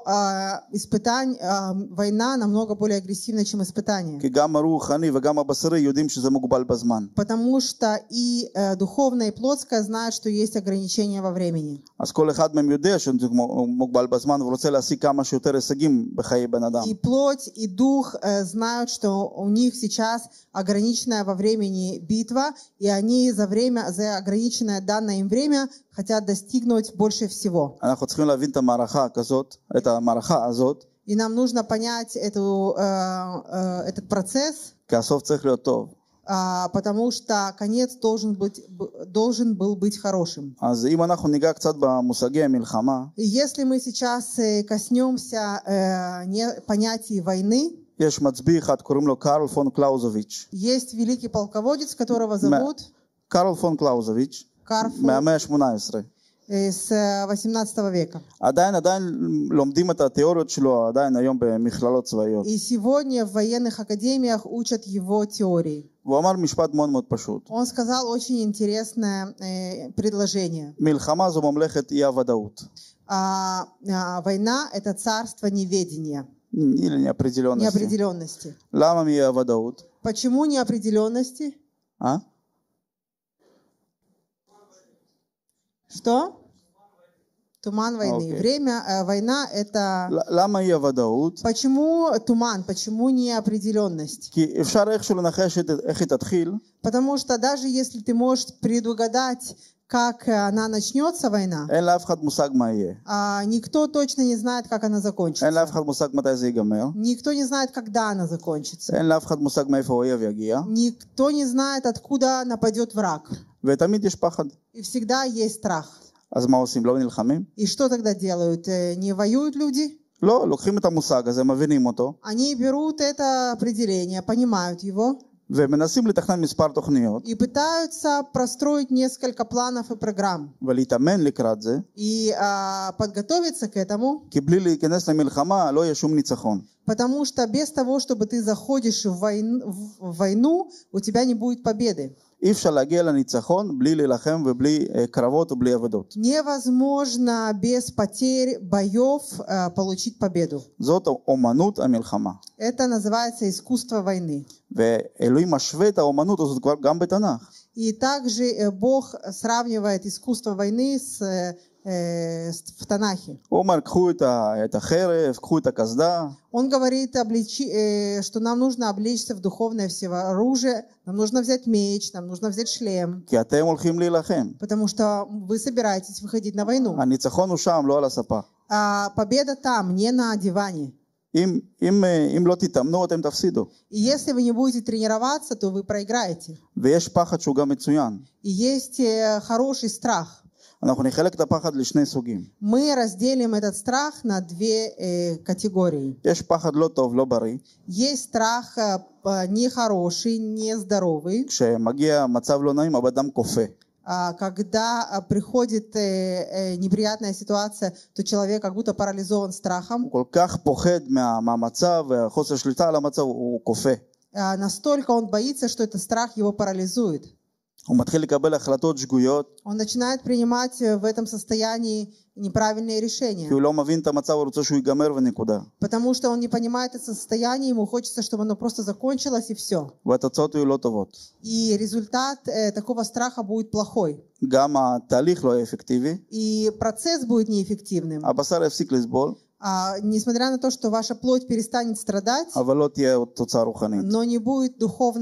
война намного более агрессивна, чем испытание. כי גם הרוחני וגם הבשרי יודעים שזה מוגבל בזמן. Потому что и духовное, и плотское знают, что есть ограничения во времени. אז כל אחד מהם יודע שהוא מוגבל בזמן ורוצה להשיג כמה שיותר הישגים בחיי בן אדם. И плоть, и дух знают, что у них сейчас ограниченная во времени битва, и они за ограниченное данное им время хотят достигнуть больше всего. אנחנו צריכים להבין את המערכה הזאת. И нам нужно понять этот процесс, כי הסוף צריך להיות טוב. потому что конец должен был быть хорошим. אז אם אנחנו ניגע קצת במושגי המלחמה, И если мы сейчас коснемся понятия войны, יש מצביא אחד, קוראים לו קרל פון קלאוזוביץ'. есть великий полководец, которого зовут קרל פון קלאוזוביץ', מהמאה ה-18. с 18 века. עדיין לומדים את התיאוריות שלו עדיין היום במכללות צבאיות. И сегодня в военных академиях учат его теории. והוא אמר משפט מאוד מאוד פשוט. Он сказал очень интересное предложение. מלחמה זו ממלכת אי הוודאות. Война — это царство неведения. или неопределенности. למה מאי הוודאות? Почему неопределенности? Что? Туман войны. Okay. Война — это... למה אי הוודאות? Почему туман? Почему неопределенность? כי אפשר איכשהו לנחש איך היא תתחיל. Потому что даже если ты можешь предугадать, как она начнется, война, אין לאף אחד מושג מה יהיה. Никто точно не знает, как она закончится. אין לאף אחד מושג מתי זה ייגמר. Никто не знает, когда она закончится. אין לאף אחד מושג מאיפה האויב יגיע. Никто не знает, откуда нападет враг. ותמיד יש פחד. И всегда есть страх. אז מה עושים? לא נלחמים? И что тогда делают? Не воюют люди? לא, לוקחים את המושג הזה, מבינים אותו. Они берут это определение, понимают его. ומנסים לתכנן מספר תוכניות и пытаются простроить несколько планов и программ ולהתאמן לקראת זה, и подготовиться к этому, כי בלי להיכנס למלחמה לא יהיה שום ניצחון. потому что без того, чтобы ты заходишь в войну, у тебя не будет победы. אי אפשר להגיע לניצחון בלי להילחם ובלי קרבות ובלי עבודות. Невозможно без потерь боев получить победу. זאת אומנות המלחמה. Это называется искусство войны. ואלוהים משווה את האומנות הזאת כבר גם בתנ"ך. И также Бог сравнивает искусство войны в Танахе. הוא אומר, קחו את החרב, קחו את הקסדה. Он говорит, что нам нужно облечься в духовное всеоружие, нам нужно взять меч, нам нужно взять шлем, כי אתם הולכים להילחם. потому что вы собираетесь выходить на войну. הניצחון הוא שם, לא על הספה. А победа там, не на диване. אם לא תתאמנו, אתם תפסידו. И если вы не будете тренироваться, то вы проиграете. ויש פחד שהוא גם מצוין. И есть хороший страх. אנחנו נחלק את הפחד לשני סוגים. Мы разделим этот страх на две категории. יש פחד לא טוב, לא בריא. Есть страх нехороший, нездоровый. כשמגיע מצב לא נעים, הבן כופה. Когда приходит неприятная ситуация, то человек как будто парализован страхом. הוא כל כך פוחד מהמצב והחוסר שליטה על המצב, הוא כופה. Настолько он боится, что этот страх его парализует. הוא מתחיל לקבל החלטות שגויות. Он начинает принимать в этом состоянии неправильные решения. כי הוא לא מבין את המצב, הוא רוצה שהוא ייגמר ונקודה. Потому что он не понимает это состояние, ему хочется, чтобы оно просто закончилось и все. והתוצאות יהיו לא טובות. И результат такого страха будет плохой. גם התהליך לא יהיה אפקטיבי. И процесс будет неэффективным. הבשר יפסיק לסבול. Несмотря на то, что ваша плоть перестанет страдать, אבל לא תהיה תוצאה רוחנית. но не будет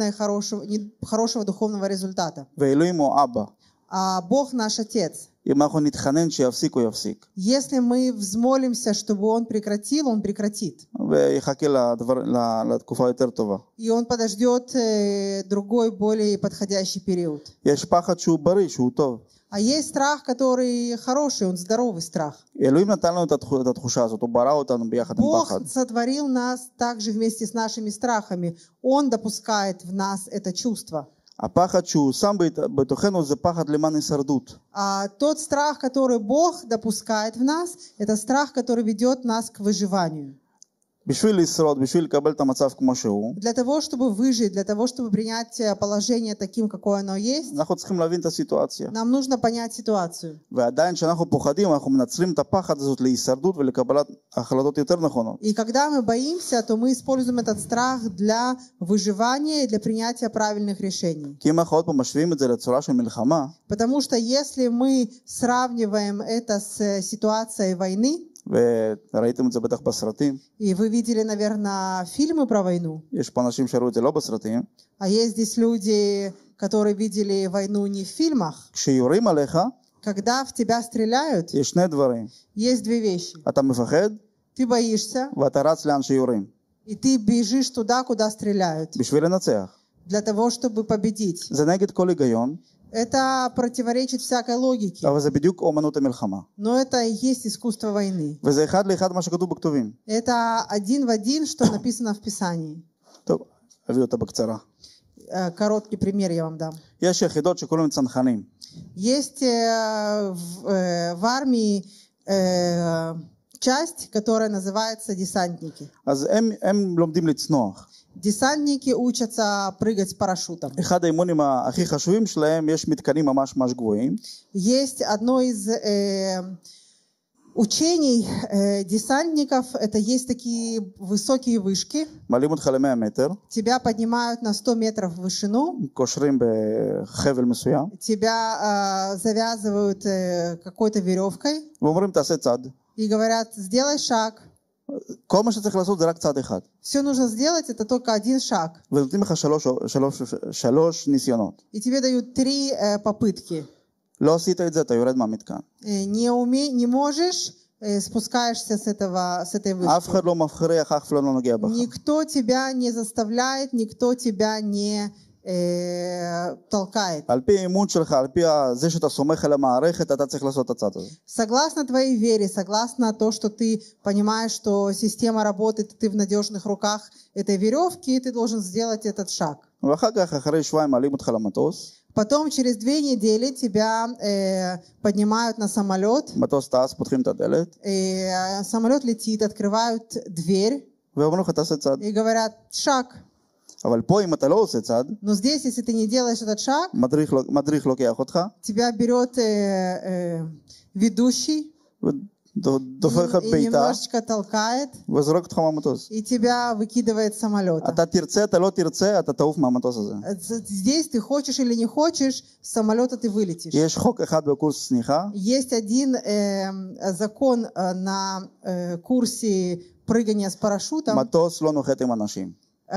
хорошего духовного результата. ואלוהים הוא אבא. А Бог наш Отец. אם אנחנו נתחנן שיפסיק, הוא יפסיק. Если мы взмолимся, чтобы Он прекратил, Он прекратит. ויחכה לתקופה יותר טובה. И Он подождет другой, более подходящий период. יש פחד שהוא בריא, שהוא טוב. А есть страх, который хороший, он здоровый страх. אלוהים נתן לנו את התחושה הזאת, הוא ברא אותנו ביחד עם פחד. Бог сотворил нас также вместе с нашими страхами. Он допускает в нас это чувство. הפחד שהוא שם בתוכנו זה פחד למען הישרדות. А тот страх, который Бог допускает в нас, это страх, который ведет нас к выживанию. בשביל לשרוד, בשביל לקבל את המצב כמו שהוא, Для того, чтобы выжить, для того, чтобы принять положение таким, какое оно есть, אנחנו צריכים להבין את הסיטואציה. нам нужно понять ситуацию. ועדיין כשאנחנו פוחדים, אנחנו מנצלים את הפחד הזאת להישרדות ולקבלת החלטות יותר נכונות. И когда мы боимся, то мы используем этот страх для выживания и для принятия правильных решений. כי אם אנחנו עוד פעם משווים את זה לצורה של מלחמה, Потому что если мы сравниваем это с ситуацией войны, וראיתם את זה בטח בסרטים, и вы видели, наверное, фильмы про войну, יש פה אנשים שראו את זה לא בסרטים, а есть здесь люди, которые видели войну не в фильмах, כשיורים עליך, когда в тебя стреляют, יש שני דברים. есть две вещи. אתה מפחד, Ты боишься, ואתה רץ לאן שיורים. и ты бежишь туда, куда стреляют, בשביל לנצח. для того, чтобы победить. זה נגד כל היגיון, Это противоречит всякой логике, אבל זה בדיוק אומנות המלחמה. но это и есть искусство войны. וזה אחד לאחד מה שכתוב בכתובים. Это один в один, что написано в Писании. טוב, אביא אותה בקצרה. Короткий пример я вам дам. יש יחידות שקוראים צנחנים. Есть в армии часть, которая называется десантники. אז הם לומדים לצנוח. Десантники учатся прыгать с парашютом. אחד האימונים הכי חשובים שלהם, יש מתקנים ממש גבוהים. Есть одно из учений десантников, это есть такие высокие вышки. מעלים אותך ל-100 מטר. Тебя поднимают на 100 метров в вышину. קושרים בחבל מסוים. Тебя завязывают какой-то веревкой. ואומרים תעשה צד. И говорят, сделай шаг. כל מה שצריך לעשות זה רק צד אחד. Все нужно сделать, это только один шаг. ונותנים לך שלוש ניסיונות. И тебе дают 3 попытки. לא עשית את זה, אתה יורד מהמתקן. Не можешь, спускаешься с этой вышки. אף אחד לא מבחריח, אף אחד לא נוגע בך. Никто тебя не заставляет, никто тебя не толкает. על פי האימון שלך, על פי זה שאתה סומך על המערכת, אתה צריך לעשות את הצד הזה. Согласно твоей вере, согласно то, что ты понимаешь, что система работает, ты в надежных руках этой веревки, ты должен сделать этот шаг. ואחר כך, אחרי שבועיים מעלים אותך למטוס, Потом через 2 недели тебя поднимают на самолет. מטוס טס, פותחים את הדלת, Самолет летит, открывают дверь ואומרים לך תעשה צד. и говорят шаг. אבל פה אם אתה לא עושה צד, Но здесь, если ты не делаешь этот шаг, מדריך לוקח אותך, тебя берет ведущий ודופק לך и בעיטה, немножечко толкает, וזורק אותך מהמטוס. и тебя выкидывает с самолета. אתה תרצה, אתה לא תרצה, אתה תעוף מהמטוס הזה. Здесь ты хочешь или не хочешь, с самолета ты вылетишь. יש חוק אחד בקורס צניחה, Есть один закон на курсе прыгания с парашютом. מטוס לא נוחת עם אנשים.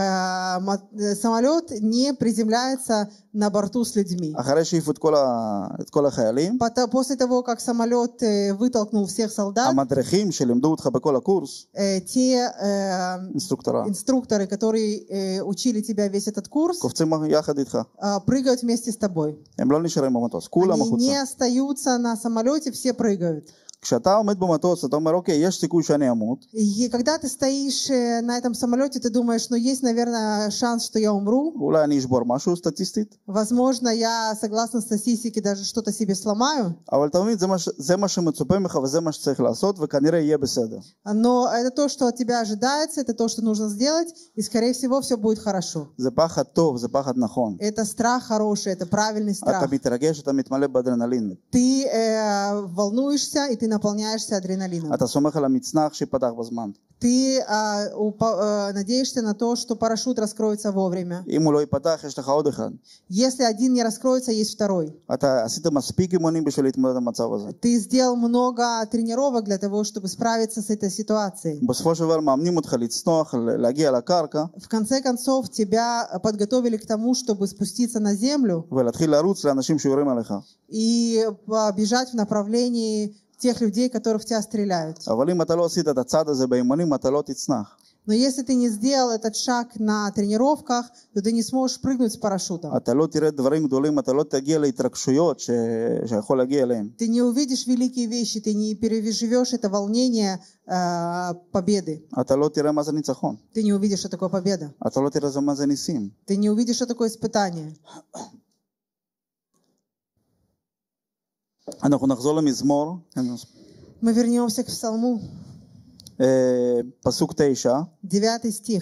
Самолет не приземляется на борту с людьми. אחרי שהעיפו את כל החיילים, После того, как самолет вытолкнул всех солдат, המדריכים שלימדו אותך בכל הקורס, те אינסטרוקטורה, инструкторы, которые учили тебя весь этот курс, קופצים יחד איתך. прыгают вместе с тобой. הם לא נשארים במטוס, כולם Они не החוצה. остаются на самолете, все прыгают. כשאתה עומד במטוס, אתה אומר, אוקיי, יש סיכוי שאני אמות, И когда ты стоишь на этом самолете, ты думаешь, ну есть, наверное, шанс, что я умру. אולי אני אשבור משהו סטטיסטית, Возможно, я, согласно статистике, даже что-то себе сломаю. אבל אתה מבין, זה מה שמצופה ממך וזה מה שצריך לעשות, וכנראה יהיה בסדר. Но это то, что от тебя ожидается, это то, что нужно сделать, и, скорее всего, все будет хорошо. זה פחד טוב, זה פחד נכון. Это страх хороший, это правильный страх. אתה מתרגש, אתה מתמלא באדרנלין. Ты волнуешься, и ты наполняешься адреналином. אתה סומך על המצנח שיפתח בזמן. Ты надеешься на то, что парашют раскроется вовремя. אם הוא לא ייפתח, יש לך עוד אחד. Если один не раскроется, есть второй. אתה עשית מספיק אימונים בשביל להתמודד עם המצב הזה. Ты сделал много тренировок для того, чтобы справиться с этой ситуацией. בסופו של דבר מאמנים אותך לצנוח, להגיע לקרקע, В конце концов, тебя подготовили к тому, чтобы спуститься на землю ולהתחיל לרוץ לאנשים שיורים עליך. и бежать в направлении тех людей, которые в тебя стреляют. אבל אם אתה לא עשית את הצעד הזה באימונים, אתה לא תצנח. Но если ты не сделал этот шаг на тренировках, то ты не сможешь прыгнуть с парашютом. אתה לא תראה דברים גדולים, אתה לא תגיע להתרגשויות שיכול להגיע אליהם. Ты не увидишь великие вещи, ты не переживешь это волнение победы. אתה לא תראה מה זה ניצחון. Ты не увидишь, что такое победа. אתה לא תראה מה זה ניסים. Ты не увидишь, что такое испытание. אנחנו נחזור למזמור, Мы вернемся к псалму. פסוק 9. 9 стих.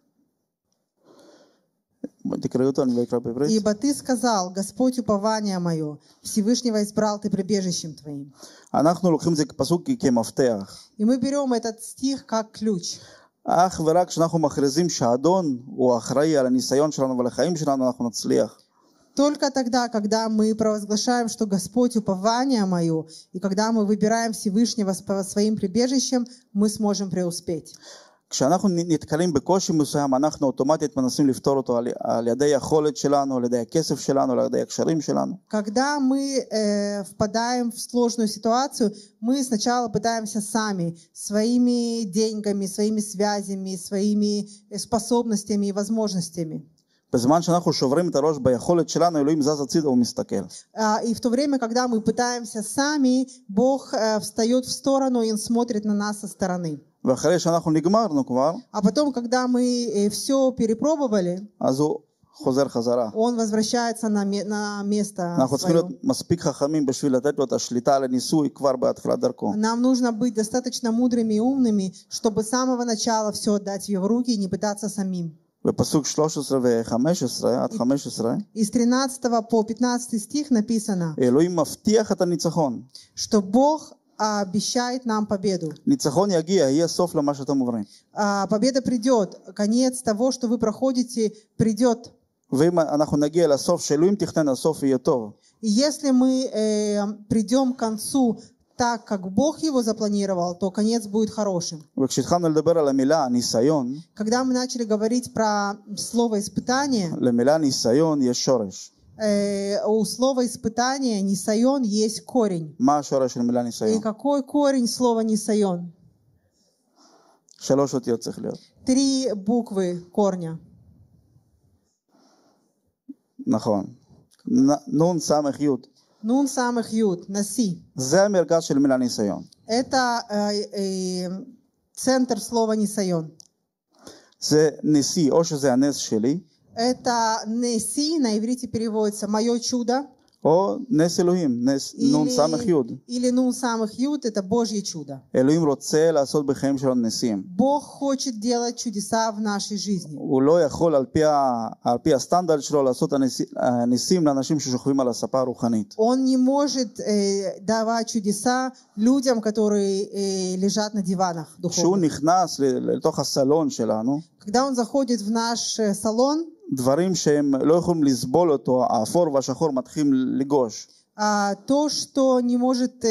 תקראו אותו, אני לא אקרא בעברית. «Ибо ты сказал, Господь упование мое, Всевышнего избрал ты прибежищем твоим». אנחנו לוקחים את זה כפסוק כמפתח. И мы берем этот стих как ключ. אך ורק כשאנחנו מכריזים שהאדון הוא אחראי על הניסיון שלנו ועל החיים שלנו, אנחנו נצליח. Только тогда, когда мы провозглашаем, что Господь упование мое, и когда мы выбираем Всевышнего своим прибежищем, мы сможем преуспеть. כשאנחנו נתקלים בקושי מסוים, אנחנו אוטומטית מנסים לפתור אותו על ידי יכולת שלנו, על ידי הכסף שלנו, על ידי הקשרים שלנו. Когда мы впадаем в сложную ситуацию, мы сначала пытаемся сами, своими деньгами, своими связями, своими способностями и возможностями. בזמן שאנחנו שוברים את הראש ביכולת שלנו, אלוהים זז הצידה ומסתכל. И в то время, когда мы пытаемся сами, Бог встает в сторону и Он смотрит на нас со стороны. ואחרי שאנחנו נגמרנו כבר, А потом, когда мы все перепробовали, אז הוא חוזר חזרה. Он возвращается на место אנחנו צריכים להיות свое. מספיק חכמים בשביל לתת לו את השליטה על הניסוי כבר בהתחלת דרכו. Нам нужно быть достаточно мудрыми и умными, чтобы с самого начала все отдать в Его руки и не пытаться самим. בפסוק 13 ו-15 עד 15, Из 13 по 15 стих написано, אלוהים מבטיח את הניצחון. что Бог обещает нам победу. ניצחון יגיע, יהיה סוף למה שאתם עוברים. Победа придет, конец того, что вы проходите, придет. ואם אנחנו נגיע לסוף, שאלוהים תכנן, הסוף יהיה טוב. И если мы придем к концу так, как Бог его запланировал, то конец будет хорошим. וכשהתחלנו לדבר על המילה ניסיון, Когда мы начали говорить про слово «испытание», למילה ניסיון יש שורש. у слова «испытание» «нисайон» есть корень. מה השורש של מילה И ניסיון? какой корень слова «нисайон»? 3 אותיות צריך להיות. 3 буквы корня. נכון. נון סמך יוד. Нун самых ют, носи. זה המרכז של מילה ניסיון. Это центр слова «нисайон». זה נשיא, או שזה הנס שלי, Это неси, на иврите переводится «моё чудо». או נס אלוהים, נס נון סמך יוד. Или нун самых юд, это Божье чудо. אלוהים רוצה לעשות בחיים שלנו ניסים. Бог хочет делать чудеса в нашей жизни. הוא לא יכול על פי הסטנדרט שלו לעשות ניסים לאנשים ששוכבים על הספה הרוחנית. Он не может давать чудеса людям, которые лежат на диванах כשהוא духовных. נכנס לתוך הסלון שלנו, Когда он заходит в наш салон, דברים שהם לא יכולים לסבול אותו, האפור והשחור מתחילים לגוש. то, что не может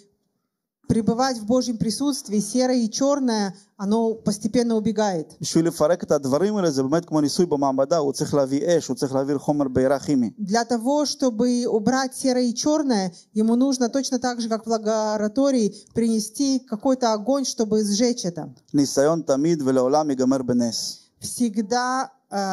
пребывать в Божьем присутствии, серое и черное, оно постепенно убегает. בשביל לפרק את הדברים האלה זה באמת כמו ניסוי במעבדה, הוא צריך להביא אש, הוא צריך להביא חומר בעירה כימי. Для того, чтобы убрать серое и черное, ему нужно точно так же, как в лаборатории, принести какой-то огонь, чтобы сжечь это. ניסיון תמיד ולעולם ייגמר בנס. Всегда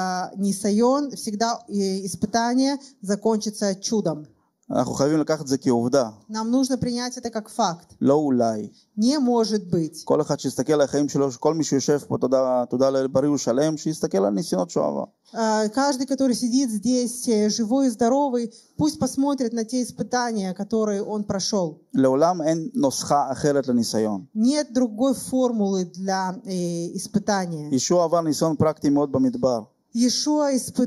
нисайон, всегда испытание закончится чудом. אנחנו חייבים לקחת את זה כעובדה, Нам нужно принять это как факт. לא אולי. Не может быть. כל אחד שיסתכל על החיים שלו, כל מי שיושב פה, תודה לבריא ושלם, שיסתכל על ניסיונות שהוא עבר. Каждый, который сидит здесь, живой и здоровый, пусть посмотрит на те испытания, которые он прошел. לעולם אין נוסחה אחרת לניסיון. Нет другой формулы для испытания. ישוע עבר ניסיון פרקטי מאוד במדבר. Иешуа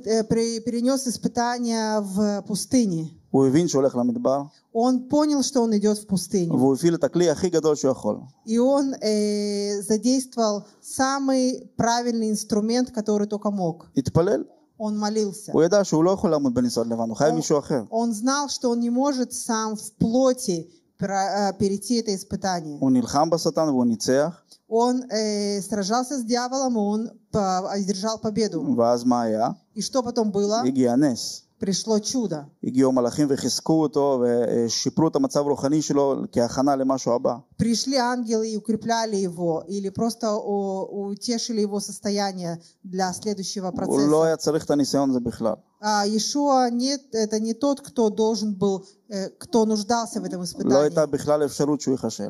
перенес испытания в пустыне. הוא הבין שהוא הולך למדבר, Он понял, что он идет в пустыню. והוא הפעיל את הכלי הכי גדול שהוא יכול. И он задействовал самый правильный инструмент, который только мог. התפלל. Он молился. הוא ידע שהוא לא יכול לעמוד בניסיון לבן, הוא חייב מישהו אחר. Он знал, что он не может сам в плоти перейти это испытание. הוא נלחם בשטן והוא ניצח. Он сражался с дьяволом, и он одержал победу. ואז מה היה? И что потом было? הגיע נס. Пришло чудо. הגיעו מלאכים וחיזקו אותו ושיפרו את המצב הרוחני שלו כהכנה למשהו הבא. Пришли ангелы и укрепляли его, или просто утешили его состояние для следующего הוא процесса. לא היה צריך את הניסיון הזה בכלל. Иешуа это не тот, кто должен был, кто нуждался в этом לא испытании. הייתה בכלל אפשרות שהוא ייכשל.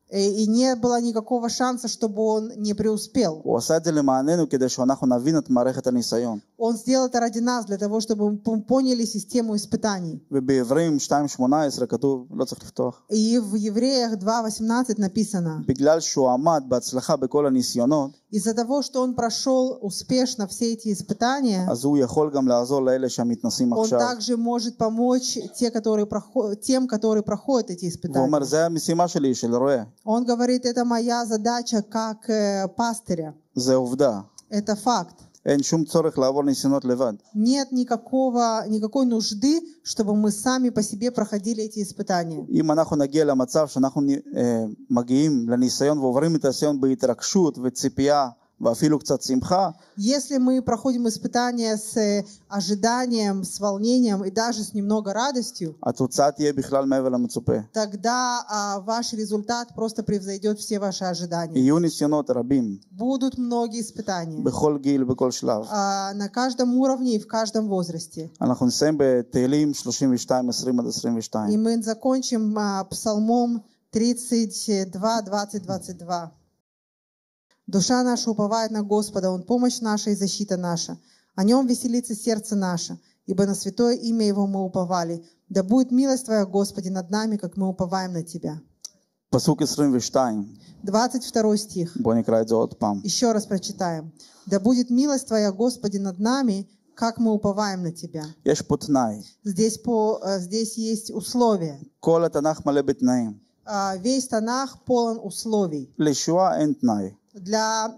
И не было никакого шанса, чтобы он не преуспел. הוא עשה את זה למעננו כדי שאנחנו נבין את מערכת הניסיון. Он сделал это ради нас, для того, чтобы мы поняли систему испытаний. ובעברים 2:18 כתוב, לא צריך לפתוח. И в Евреях 2:18 написано: בגלל שהוא עמד בהצלחה בכל הניסיונות, из-за того, что он прошел успешно все эти испытания, אז הוא יכול גם לעזור לאלה שמתנסים он עכשיו. также может помочь тем, которые проходят эти והוא испытания. אומר, זה המשימה שלי, של רועה. Он говорит, это моя задача как пастыря. זה עובדה. Это факт. אין שום צורך לעבור ניסיונות לבד. Нет никакой нужды, чтобы мы сами по себе проходили эти испытания. אם אנחנו נגיע למצב שאנחנו מגיעים לניסיון ועוברים את הניסיון בהתרגשות וציפייה ואפילו קצת שמחה, Если мы проходим испытания с ожиданием, с волнением и даже с немного радостью, התוצאה תהיה בכלל מעבר למצופה. тогда ваш результат просто превзойдет все ваши ожидания. יהיו ניסיונות רבים, Будут многие испытания בכל גיל, בכל שלב. на каждом уровне и в каждом возрасте. אנחנו נסיים בתהילים 32:20-22. И мы закончим псалмом 32, 20, 22. Душа наша уповает на Господа, Он помощь наша и защита наша. О Нем веселится сердце наше, ибо на святое имя Его мы уповали. Да будет милость Твоя, Господи, над нами, как мы уповаем на Тебя. פסוק 22. 22 стих. בואו נקרא את זה עוד פעם. Еще раз прочитаем. Да будет милость Твоя, Господи, над нами, как мы уповаем на Тебя. יש פה תנאי. Здесь есть условия. כל התנ"ך מלא בתנאים. Весь Танах полон условий. לישועה אין תנאי. Для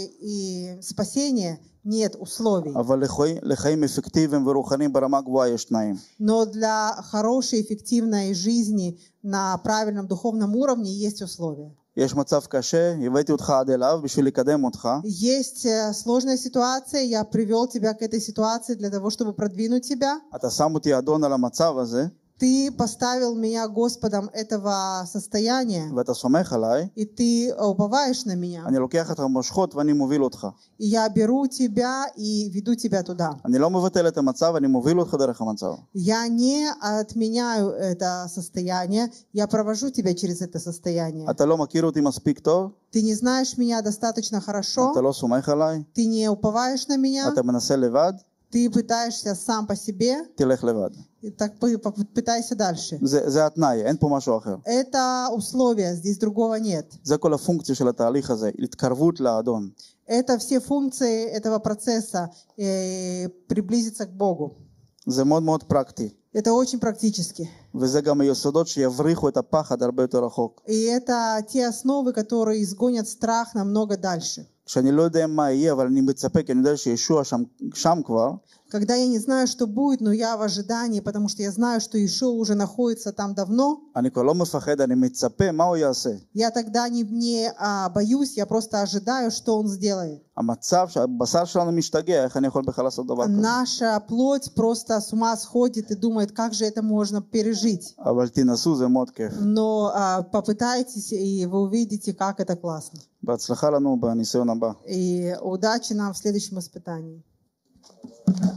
спасения нет условий. אבל לחיים אפקטיביים ורוחניים ברמה גבוהה יש תנאים. Но для хорошей, эффективной жизни на правильном духовном уровне есть условия. יש מצב קשה, הבאתי אותך עד אליו בשביל לקדם אותך. Есть сложная ситуация, я привел тебя к этой ситуации для того, чтобы продвинуть тебя. אתה שם אותי אדון על המצב הזה. Ты поставил меня Господом этого состояния, ואתה סומך עליי. и ты уповаешь на меня. אני לוקח את המושכות ואני מוביל אותך. И я беру тебя и веду тебя туда. אני לא מבטל את המצב, אני מוביל אותך דרך המצב. Я не отменяю это состояние, я провожу тебя через это состояние. אתה לא מכיר אותי מספיק טוב. Ты не знаешь меня достаточно хорошо, אתה לא סומך עליי. ты не уповаешь на меня, אתה מנסה לבד. ты пытаешься сам по себе, תלך לבד. так пытайся дальше. זה התנאי, אין פה משהו אחר. Это условие, здесь другого нет. זה כל הפונקציה של התהליך הזה, התקרבות לאדון. Это все функции этого процесса приблизиться к Богу. זה מאוד מאוד פרקטי. Это очень практически. וזה גם היסודות שיבריחו את הפחד הרבה יותר רחוק. И это те основы, которые изгонят страх намного дальше. כשאני לא יודע מה יהיה, אבל אני מצפה, כי אני יודע שישוע שם כבר, Когда я не знаю, что будет, но я в ожидании, потому что я знаю, что Иешуа уже находится там давно, אני כבר לא מפחד, אני מצפה מה הוא יעשה. я тогда не боюсь, я просто ожидаю, что он сделает. המצב שהבשר שלנו משתגע, איך אני יכול בכלל לעשות דבר כזה? Наша плоть просто с ума сходит и думает, как же это можно пережить. אבל תנסו, זה מאוד כיף. Но попытайтесь, и вы увидите, как это классно. בהצלחה לנו בניסיון הבא. И удачи нам в следующем испытании.